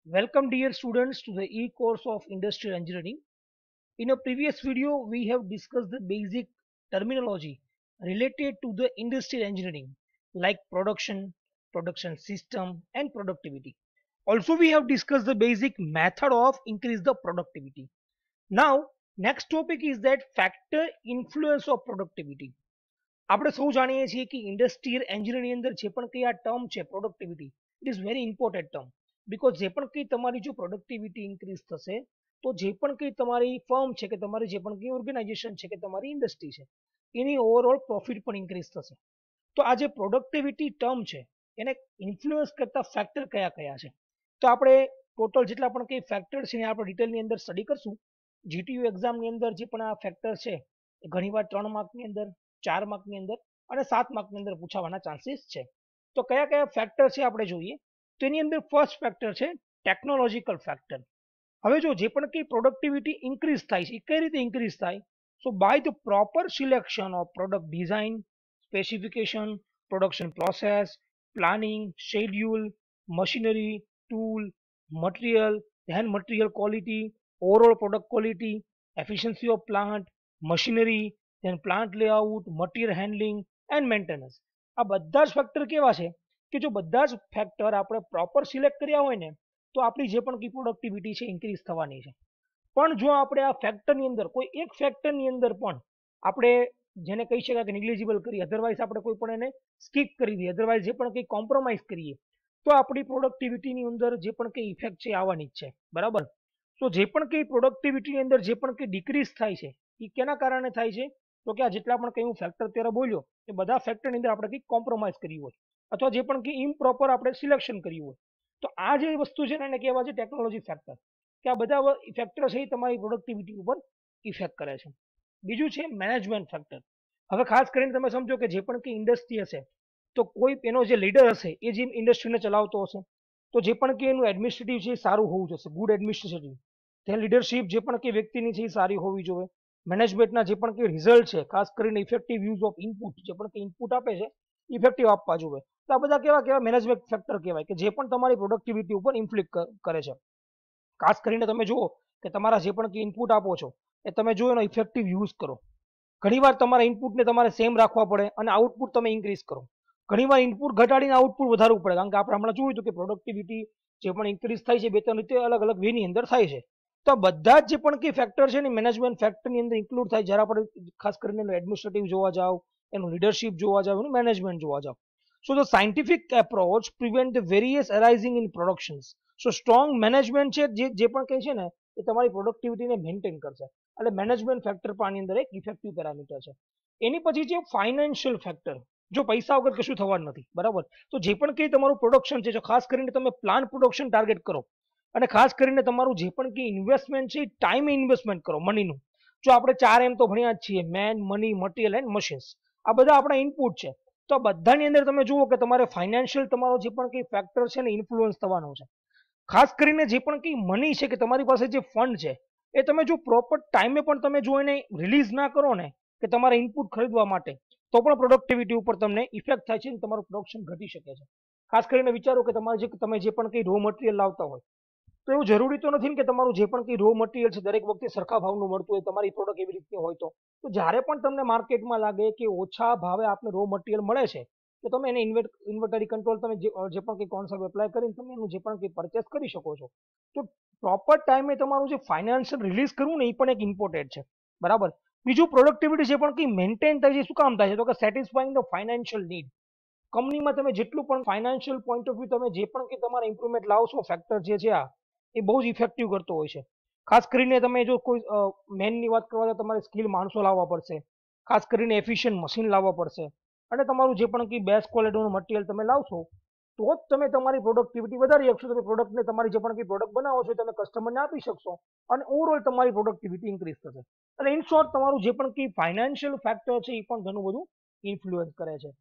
Welcome dear students to the e-course of Industrial Engineering. In a previous video, we have discussed the basic terminology related to the industrial engineering like production, production system and productivity. Also, we have discussed the basic method of increase the productivity. Now, next topic is that factor influence of productivity. આપણે સૌ જાણીએ છીએ કે industrial એન્જિનિયરની અંદર જે પણ કઈ આ ટર્મ છે productivity it is very important term because જે પણ કઈ તમારી જો પ્રોડક્ટિવિટી ઇન્ક્રીઝ થશે તો જે પણ કઈ તમારી ફર્મ છે કે તમારી જે પણ કઈ ઓર્ગેનાઇઝેશન છે કે તમારી ઇન્ડસ્ટ્રી છે એની ઓવરઓલ પ્રોફિટ પણ ઇન્ક્રીઝ થશે તો આ જે પ્રોડક્ટિવિટી ટર્મ છે એને ઇન્ફ્લુઅન્સ કરતા ફેક્ટર કયા કયા છે તો આપણે ટોટલ જેટલા પણ કઈ ફેક્ટર છે એને આપણે ડિટેલની અંદર સ્ટડી કરશું જીટીયુ એક્ઝામની અંદર જે પણ આ ફેક્ટર છે એ ઘણીવાર 3 માર્કની અંદર 4 માર્કની અંદર અને 7 માર્કની અંદર પૂછાવાના ચાન્સીસ છે તો કયા કયા ફેક્ટર છે આપણે જોઈએ તો એની અંદર ફર્સ્ટ ફેક્ટર છે ટેકનોલોજીકલ ફેક્ટર હવે જો જે પણ કઈ પ્રોડક્ટિવિટી ઇન્ક્રીઝ થાય છે એ કઈ રીતે ઇન્ક્રીઝ થાય so by the proper selection of product design specification production process planning schedule machinery tool material then material quality overall product quality efficiency of plant machinery then plant layout material handling and maintenance આ બધા જ factor કેવા છે કે જો બધા જ factor આપણે પ્રોપર સિલેક્ટ કર્યા હોય ને તો આપણી જે પણ કી પ્રોડક્ટિવિટી છે ઇન્ક્રીઝ થવાની છે પણ જો આપણે આ ફેક્ટરની અંદર કોઈ એક ફેક્ટરની અંદર પણ આપણે જેને કહી શકાય કે નિગ્લિજિબલ કરીએ અધરવાઇઝ આપણે કોઈ પણ એને સ્કીપ કરી દઈએ અધરવાઇઝ જે પણ કંઈ કોમ્પ્રોમાઇઝ કરીએ તો આપણી પ્રોડક્ટિવિટીની અંદર જે પણ કંઈ ઇફેક્ટ છે આવવાની જ છે બરાબર તો જે પણ કંઈ પ્રોડક્ટિવિટીની અંદર જે પણ કંઈ ડિક્રીઝ થાય છે એ કેના કારણે થાય છે તો કે આ જેટલા પણ કંઈ હું ફેક્ટર ત્યારે બોલ્યો એ બધા ફેક્ટરની અંદર આપણે કંઈક કોમ્પ્રોમાઇઝ કર્યું હોય અથવા જે પણ કંઈ ઇમ્પ્રોપર આપણે સિલેક્શન કર્યું હોય તો આ જે વસ્તુ છે ને એને કહેવાય છે ટેકનોલોજી ફેક્ટર કે આ બધા ફેક્ટર છે એ તમારી પ્રોડક્ટિવિટી ઉપર ઇફેક્ટ કરે છે બીજું છે મેનેજમેન્ટ ફેક્ટર હવે ખાસ કરીને તમે સમજો કે જે પણ કંઈ ઇન્ડસ્ટ્રી હશે તો કોઈ એનો જે લીડર હશે એ જે ઇન્ડસ્ટ્રીને ચલાવતો હશે તો જે પણ કે એનું એડમિનિસ્ટ્રેટિવ છે એ સારું હોવું જોઈએ ગુડ એડમિનિસ્ટ્રેટિવ ત્યાં લીડરશિપ જે પણ કે વ્યક્તિની છે એ સારી હોવી જોઈએ મેનેજમેન્ટના જે પણ કે રિઝલ્ટ છે ખાસ કરીને ઇફેક્ટિવ યુઝ ઓફ ઇનપુટ જે પણ કે ઇનપુટ આપે છે ઇફેક્ટિવ આપવા જોઈએ તો આ બધા કેવા કેવા મેનેજમેન્ટ ફેક્ટર કહેવાય કે જે પણ તમારી પ્રોડક્ટિવિટી ઉપર ઇન્ફ્લિક્ટ કરે છે ખાસ કરીને તમે જુઓ કે તમારા જે પણ કે ઇનપુટ આપો છો એ તમે જો એનો ઇફેક્ટિવ યુઝ કરો ઘણીવાર તમારા ઇનપુટને તમારે સેમ રાખવા પડે અને આઉટપુટ તમે ઇન્ક્રીઝ કરો ઘણીવાર ઇનપુટ ઘટાડીને આઉટપુટ વધારવું પડે કારણ કે આપણે હમણાં જોયું હતું કે પ્રોડક્ટિવિટી જે પણ ઇન્ક્રીઝ થાય છે બે ત્રણ રીતે અલગ અલગ વેની અંદર થાય છે તો બધા જ જે પણ કઈ ફેક્ટર છે ને મેનેજમેન્ટ ફેક્ટરની અંદર ઇન્ક્લુડ થાય જ્યારે આપણે ખાસ કરીને એનું એડમિનિસ્ટ્રેટિવ જોવા જાવ એનું લીડરશિપ જોવા જાવ એનું મેનેજમેન્ટ જોવા જાવ so the scientific approach prevent the various arising in productions so strong management છે જે પણ કંઈ છે ને એ તમારી પ્રોડક્ટિવિટીને મેન્ટેન કરશે એટલે મેનેજમેન્ટ ફેક્ટર પણ આની અંદર એક ઇફેક્ટિવ પેરામીટર છે એની પછી છે ફાઇનાન્શિયલ ફેક્ટર જો પૈસા વગર કશું થવાનું નથી બરાબર તો જે પણ કંઈ તમારું પ્રોડક્શન છે જો ખાસ કરીને તમે પ્લાન પ્રોડક્શન ટાર્ગેટ કરો અને ખાસ કરીને તમારું જે પણ કંઈ ઇન્વેસ્ટમેન્ટ છે એ ટાઈમે ઇન્વેસ્ટમેન્ટ કરો મનીનું જો આપણે 4 એમ તો ભણ્યા જ છીએ men money material and machines આ બધા આપણા ઇનપુટ છે તો આ બધાની અંદર તમે જુઓ કે તમારે ફાઇનાન્શિયલ તમારો જે પણ કંઈ ફેક્ટર છે ને ઇન્ફ્લુઅન્સ થવાનો છે ખાસ કરીને જે પણ કંઈ મની છે કે તમારી પાસે જે ફંડ છે એ તમે જો પ્રોપર ટાઈમે પણ તમે જો એને રિલીઝ ના કરો ને કે તમારા ઇનપુટ ખરીદવા માટે તો પણ પ્રોડક્ટિવિટી ઉપર તમને ઇફેક્ટ થાય છે અને તમારું પ્રોડક્શન ઘટી શકે છે ખાસ કરીને વિચારો કે તમે જે પણ કંઈ રો મટીરિયલ લાવતા હોય તો એવું જરૂરી તો નથી કે તમારું જે પણ કંઈ રો મટીરિયલ છે દરેક વખતે સરખા ભાવનું મળતું હોય તમારી પ્રોડક્ટ એવી રીતની હોય તો જ્યારે પણ તમને માર્કેટમાં લાગે કે ઓછા ભાવે આપને રો મટીરિયલ મળે છે તો તમે એને ઇન્વેન્ટરી કંટ્રોલ તમે જે પણ કંઈ કોન્સેપ્ટ એપ્લાય કરીને તમે એનું જે પણ કંઈ પરચેસ કરી શકો છો તો પ્રોપર ટાઈમે તમારું જે ફાઇનાન્શિયલ રિલીઝ કરવું ને એ પણ એક ઇમ્પોર્ટન્ટ છે બરાબર બીજું પ્રોડક્ટિવિટી જે પણ કંઈ મેન્ટેન થાય છે શું કામ થાય છે તો કે સેટિસ્ફાઈંગ ધ ફાઇનાન્શિયલ નીડ કંપનીમાં તમે જેટલું પણ ફાઇનાન્શિયલ પોઈન્ટ ઓફ વ્યૂ તમે જે પણ કંઈ તમારા ઇમ્પ્રુવમેન્ટ લાવશો ફેક્ટર જે છે આ એ બહુ જ ઇફેક્ટિવ કરતો હોય છે ખાસ કરીને તમે જો કોઈ મેનની વાત કરવા તો તમારે સ્કિલ માણસો લાવવા પડશે ખાસ કરીને એફિશિયન્ટ મશીન લાવવા પડશે અને તમારું જે પણ કંઈ બેસ્ટ ક્વોલિટીનું મટીરિયલ તમે લાવશો તો જ તમે તમારી પ્રોડક્ટિવિટી વધારી શકશો તમે પ્રોડક્ટને તમારી જે પણ કંઈ પ્રોડક્ટ બનાવો છો તમે કસ્ટમરને આપી શકશો અને ઓવરઓલ તમારી પ્રોડક્ટિવિટી ઇન્ક્રીઝ થશે એટલે ઇન શોર્ટ તમારું જે પણ કંઈ ફાઇનાન્શિયલ ફેક્ટર છે એ પણ ઘણું બધું ઇન્ફ્લુઅન્સ કરે છે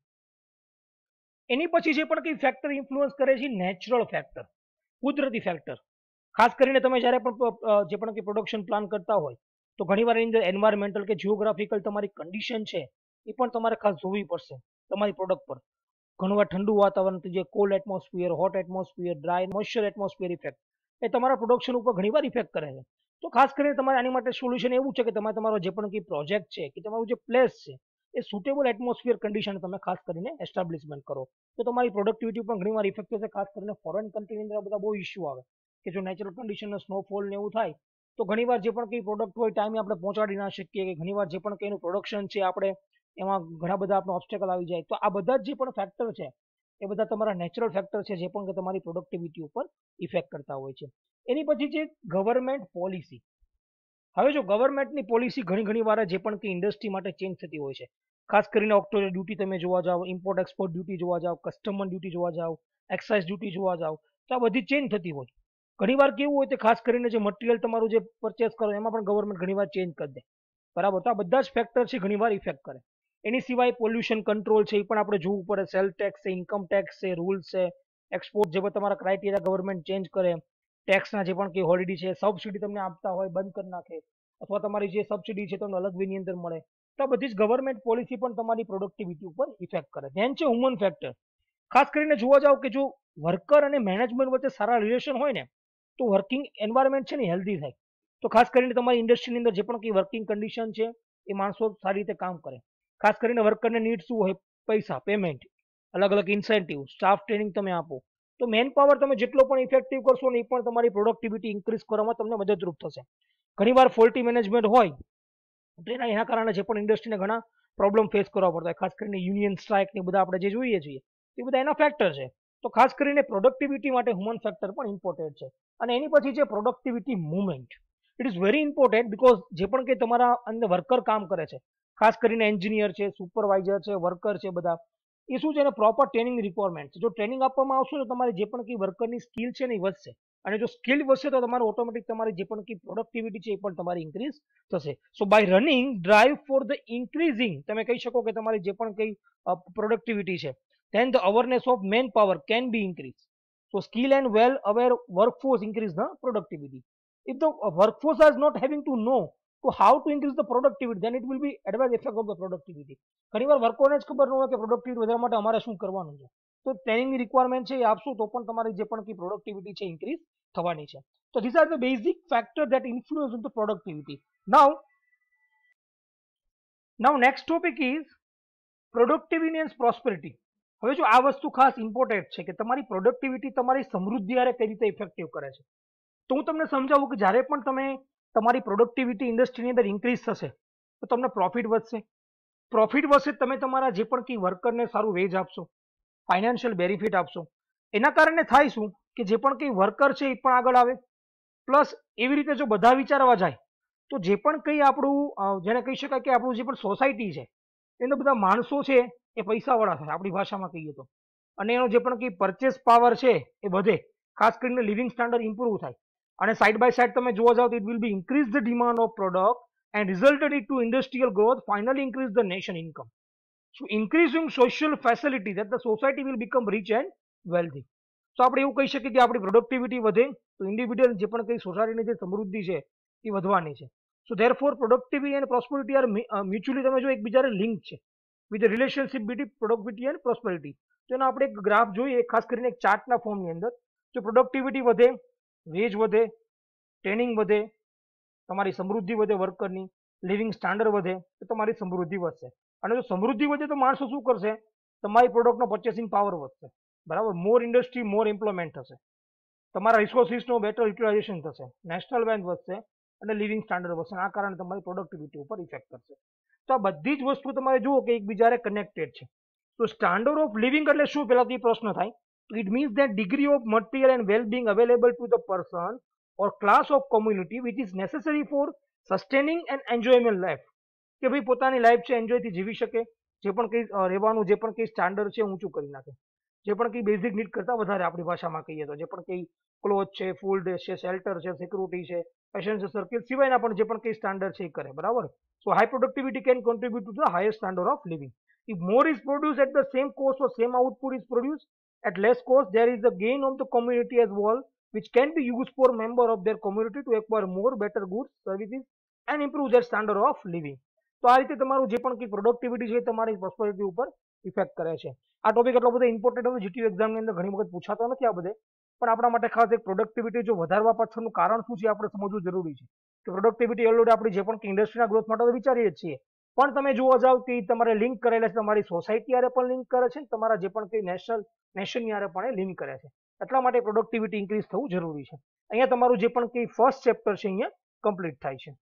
એની પછી જે પણ કંઈ ફેક્ટર ઇન્ફ્લુઅન્સ કરે છે નેચરલ ફેક્ટર કુદરતી ફેક્ટર ખાસ કરીને તમે જ્યારે પણ જે પણ કે પ્રોડક્શન પ્લાન કરતા હોય તો ઘણીવાર એની અંદર એન્વાયરમેન્ટલ કે જિયોગ્રાફિકલ તમારી કન્ડિશન છે એ પણ તમારે ખાસ જોવી પડશે તમારી પ્રોડક્ટ પર ઘણીવાર ઠંડુ વાતાવરણ જે cold atmosphere hot atmosphere dry moisture atmosphere effect એ તમારા પ્રોડક્શન ઉપર ઘણીવાર ઇફેક્ટ કરે છે. તો ખાસ કરીને તમારે આની માટે સોલ્યુશન એવું છે કે તમે તમારો જે પણ કંઈ પ્રોજેક્ટ છે કે તમારું જે પ્લેસ છે એ સુટેબલ એટમોસ્ફિયર કન્ડિશન તમે ખાસ કરીને એસ્ટાબ્લિશમેન્ટ કરો તો તમારી પ્રોડક્ટિવિટી પણ ઘણીવાર ઇફેક્ટ થશે. ખાસ કરીને ફોરેન કન્ટ્રીની અંદર આ બધા બહુ ઇસ્યુ આવે કે જો નેચરલ કન્ડિશન સ્નોફોલ ને એવું થાય તો ઘણીવાર જે પણ કંઈ પ્રોડક્ટ હોય ટાઈમે આપણે પહોંચાડી ના શકીએ કે ઘણીવાર જે પણ કંઈ એનું પ્રોડક્શન છે આપણે એમાં ઘણા બધા આપણે ઓબ્સ્ટેકલ આવી જાય. તો આ બધા જે પણ ફેક્ટર છે એ બધા તમારા નેચરલ ફેક્ટર છે જે પણ કે તમારી પ્રોડક્ટિવિટી ઉપર ઇફેક્ટ કરતા હોય છે. એની પછી છે ગવર્મેન્ટ પોલિસી. હવે જો ગવર્મેન્ટની પોલિસી ઘણી વાર જે પણ કે ઇન્ડસ્ટ્રી માટે ચેન્જ થતી હોય છે. ખાસ કરીને ઓક્ટોબર ડ્યુટી તમે જોવા જાઓ, ઇમ્પોર્ટ એક્સપોર્ટ ડ્યુટી જોવા જાઓ, કસ્ટમર ડ્યુટી જોવા જાઓ, એક્સાઇઝ ડ્યુટી જોવા જાઓ, તો આ બધી ચેન્જ થતી હોય. ઘણીવાર કેવું હોય કે ખાસ કરીને જે મટીરિયલ તમારું જે પરચેસ કરો એમાં પણ ગવર્મેન્ટ ઘણીવાર ચેન્જ કરી દે. બરાબર, તો આ બધા જ ફેક્ટર છે ઘણીવાર ઇફેક્ટ કરે. એની સિવાય પોલ્યુશન કંટ્રોલ છે એ પણ આપણે જોવું પડે. સેલ ટેક્સ છે, ઇન્કમ ટેક્સ છે, રૂલ્સ છે, એક્સપોર્ટ જે પણ તમારા ક્રાઇટેરિયા ગવર્મેન્ટ ચેન્જ કરે, ટેક્સના જે પણ કંઈ હોલિડે છે, સબસિડી તમને આપતા હોય બંધ કરી નાખે અથવા તમારી જે સબસિડી છે તમને અલગ વેની અંદર મળે. તો આ બધી જ ગવર્મેન્ટ પોલિસી પણ તમારી પ્રોડક્ટિવિટી ઉપર ઇફેક્ટ કરે. ધ્યાન છે હ્યુમન ફેક્ટર. ખાસ કરીને જોવા જાવ કે જો વર્કર અને મેનેજમેન્ટ વચ્ચે સારા રિલેશન હોય ને તો વર્કિંગ એન્વાયરમેન્ટ છે ને હેલ્ધી થાય. તો ખાસ કરીને તમારી ઇન્ડસ્ટ્રીની અંદર જે પણ કંઈ વર્કિંગ કન્ડિશન છે એ માણસો સારી રીતે કામ કરે. ખાસ કરીને વર્કરને નીડ શું હોય? પૈસા, પેમેન્ટ, અલગ અલગ ઇન્સેન્ટિવ, સ્ટાફ ટ્રેનિંગ તમે આપો. તો મેન પાવર તમે જેટલો પણ ઇફેક્ટિવ કરશો ને એ પણ તમારી પ્રોડક્ટિવિટી ઇન્ક્રીઝ કરવામાં તમને મદદરૂપ થશે. ઘણીવાર ફોલ્ટી મેનેજમેન્ટ હોય તો એના કારણે જે પણ ઇન્ડસ્ટ્રીને ઘણા પ્રોબ્લેમ ફેસ કરવા પડતા હોય. ખાસ કરીને યુનિયન સ્ટ્રાઇક ને બધા આપણે જે જોઈએ છીએ એ બધા એના ફેક્ટર છે. તો ખાસ કરીને પ્રોડક્ટિવિટી માટે હ્યુમન ફેક્ટર પણ ઇમ્પોર્ટન્ટ છે. અને એની પછી છે productivity movement. It is very important because જે પણ કંઈ તમારા અંદર વર્કર કામ કરે છે, ખાસ કરીને એન્જિનિયર છે, સુપરવાઇઝર છે, વર્કર છે, બધા એ શું છે એને પ્રોપર ટ્રેનિંગ રિક્વાયરમેન્ટ છે. જો ટ્રેનિંગ આપવામાં આવશે તો તમારી જે પણ કંઈ વર્કરની સ્કિલ છે ને એ વધશે. અને જો સ્કિલ વધશે તો તમારું ઓટોમેટિક તમારી જે પણ કંઈ પ્રોડક્ટિવિટી છે એ પણ તમારી ઇન્ક્રીઝ થશે. So by running drive for the increasing તમે કહી શકો કે તમારી જે પણ કંઈ પ્રોડક્ટિવિટી છે then the awareness of manpower can be increased. So skill and well aware workforce increase the productivity. If the workforce is not having to know to how to increase the productivity, then it will be adverse effect of the productivity. ઘણીવાર વર્કોને જ ખબર ન હોય કે productivity વધારવા માટે અમારે શું કરવાનું છે. તો ટ્રેનિંગ રિક્વાયરમેન્ટ છે એ આપશું તો પણ તમારી જે પણ પ્રોડક્ટિવિટી છે ઇન્ક્રીઝ થવાની છે. તો these are the basic factors that influence on the productivity. Now next topic is productivity and prosperity. હવે જો આ વસ્તુ ખાસ ઇમ્પોર્ટન્ટ છે કે તમારી પ્રોડક્ટિવિટી તમારી સમૃદ્ધિ હારે કઈ રીતે ઇફેક્ટિવ કરે છે. તો હું તમને સમજાવું કે જ્યારે પણ તમે તમારી પ્રોડક્ટિવિટી ઇન્ડસ્ટ્રીની અંદર ઇન્ક્રીઝ થશે તો તમને પ્રોફિટ વધશે. પ્રોફિટ વધશે તમે તમારા જે પણ કંઈ વર્કરને સારું વેજ આપશો, ફાઇનાન્શિયલ બેનિફિટ આપશો. એના કારણે થાય શું કે જે પણ કંઈ વર્કર છે એ પણ આગળ આવે. પ્લસ એવી રીતે જો બધા વિચારવા જાય તો જે પણ કંઈ આપણું જેને કહી શકાય કે આપણું જે પણ સોસાયટી છે એના બધા માણસો છે એ પૈસાવાળા થાય આપણી ભાષામાં કહીએ તો. અને એનો જે પણ કંઈ પરચેસ પાવર છે એ વધે. ખાસ કરીને લિવિંગ સ્ટાન્ડર્ડ ઇમ્પ્રુવ થાય. અને સાઇડ બાય સાઇડ તમે જોવા જાઓ તો it will be increase the demand of product and resulted into industrial growth, finally increase the nation income. So increasing social facility that the society will become rich and wealthy. તો આપણે એવું કહી શકીએ કે આપણી પ્રોડક્ટિવિટી વધે તો individual જે પણ કંઈ સોસાયટીની જે સમૃદ્ધિ છે એ વધવાની છે. So therefore productivity and prosperity are mutually તમે જો એકબીજાને લિંક છે with relationship between productivity and prosperity. તો એનો આપણે એક ગ્રાફ જોઈએ ખાસ કરીને એક ચાર્ટના ફોર્મની અંદર. જો પ્રોડક્ટિવિટી વધે, વેજ વધે, ટ્રેનિંગ વધે, તમારી સમૃદ્ધિ વધે વર્કરની, લિવિંગ સ્ટાન્ડર્ડ વધે તો તમારી સમૃદ્ધિ વધશે. અને જો સમૃદ્ધિ વધે તો માણસો શું કરશે? તમારી પ્રોડક્ટનો પરચેસિંગ પાવર વધશે. બરાબર, મોર ઇન્ડસ્ટ્રી, મોર એમ્પ્લોયમેન્ટ થશે, તમારા રિસોર્સિસનો બેટર યુટિલાઇઝેશન થશે, નેશનલ વેલ્થ વધશે અને લિવિંગ સ્ટાન્ડર્ડ વધશે. આ કારણે તમારી પ્રોડક્ટિવિટી ઉપર ઇફેક્ટ કરશે. તો આ બધી જ વસ્તુ તમારે જુઓ કે એકબીજાને કનેક્ટેડ છે. તો સ્ટાન્ડર્ડ ઓફ લિવિંગ એટલે શું? પહેલાથી પ્રશ્ન થાય. It means that degree of material and well being available to the person or class of community which is necessary for sustaining and enjoyment life. કે ભાઈ પોતાની લાઈફ છે એન્જોયથી જીવી શકે, જે પણ કંઈ રહેવાનું જે પણ કંઈ સ્ટાન્ડર્ડ છે ઊંચું કરી નાખે, જે પણ કંઈ બેઝિક નીડ કરતાં વધારે આપણી ભાષામાં કહીએ તો જે પણ કંઈ ક્લોથ છે, ફૂડ છે, શેલ્ટર છે, સિક્યુરિટી છે, એસેન્શિયલ સર્કિટ સિવાયના પણ જે પણ કંઈ સ્ટાન્ડર્ડ છે એ કરે. બરાબર. So high productivity can contribute to the highest standard of living. If more is produce at the same cost or same output is produced at less cost, there is the gain of the community as well, which can be used for member of their community to acquire more better goods, services and improve their standard of living. તો આ રીતે તમારું જે પણ કંઈ productivity છે તમારી prosperity ઉપર ઇફેક્ટ કરે છે. આ ટોપિક એટલો બધો ઇમ્પોર્ટન્ટ હતો, જીટીયુ એક્ઝામની અંદર ઘણી વખત પૂછાતો નથી આ બધે. પણ આપણા માટે ખાસ એક પ્રોડક્ટિવિટી જો વધારવા પાછળનું કારણ શું છે આપણે સમજવું જરૂરી છે કે પ્રોડક્ટિવિટી ઓલરેડી આપણે જે પણ ઇન્ડસ્ટ્રીના ગ્રોથ માટે તો વિચારીએ જ છીએ, પણ તમે જોવા જાવ કે તમારે લિંક કરેલા છે, તમારી સોસાયટી હારે પણ લિંક કરે છે, તમારા જે પણ કંઈ નેશનની હારે પણ એ લિંક કરે છે. એટલા માટે પ્રોડક્ટિવિટી ઇન્ક્રીઝ થવું જરૂરી છે. અહીંયા તમારું જે પણ કંઈ ફર્સ્ટ ચેપ્ટર છે અહીંયા કમ્પ્લીટ થાય છે.